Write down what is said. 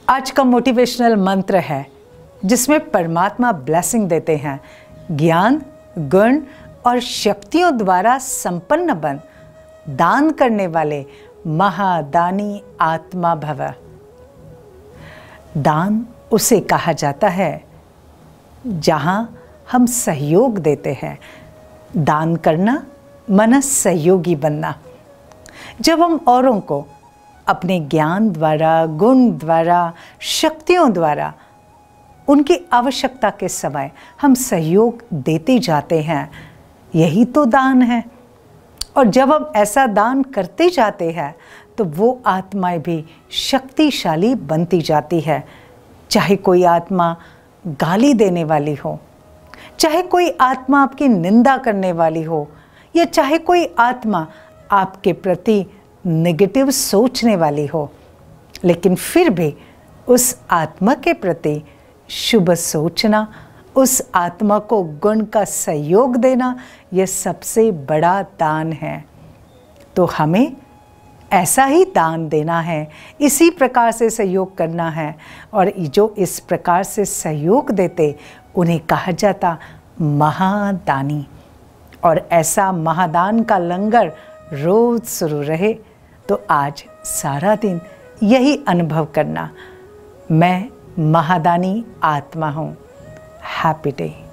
आज का मोटिवेशनल मंत्र है जिसमें परमात्मा ब्लेसिंग देते हैं, ज्ञान, गुण और शक्तियों द्वारा संपन्न बन, दान करने वाले महादानी आत्मा भव। दान उसे कहा जाता है जहां हम सहयोग देते हैं। दान करना मन सहयोगी बनना। जब हम औरों को अपने ज्ञान द्वारा, गुण द्वारा, शक्तियों द्वारा उनकी आवश्यकता के समय हम सहयोग देते जाते हैं, यही तो दान है। और जब हम ऐसा दान करते जाते हैं तो वो आत्माएं भी शक्तिशाली बनती जाती है। चाहे कोई आत्मा गाली देने वाली हो, चाहे कोई आत्मा आपकी निंदा करने वाली हो, या चाहे कोई आत्मा आपके प्रति नेगेटिव सोचने वाली हो, लेकिन फिर भी उस आत्मा के प्रति शुभ सोचना, उस आत्मा को गुण का सहयोग देना, यह सबसे बड़ा दान है। तो हमें ऐसा ही दान देना है, इसी प्रकार से सहयोग करना है। और जो इस प्रकार से सहयोग देते उन्हें कहा जाता महादानी। और ऐसा महादान का लंगर रोज शुरू रहे तो आज सारा दिन यही अनुभव करना, मैं महादानी आत्मा हूँ। Happy day.